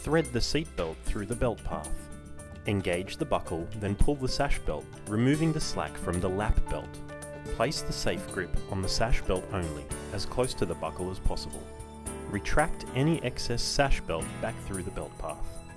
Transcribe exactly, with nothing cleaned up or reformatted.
Thread the seat belt through the belt path. Engage the buckle, then pull the sash belt, removing the slack from the lap belt. Place the safe grip on the sash belt only, as close to the buckle as possible. Retract any excess sash belt back through the belt path.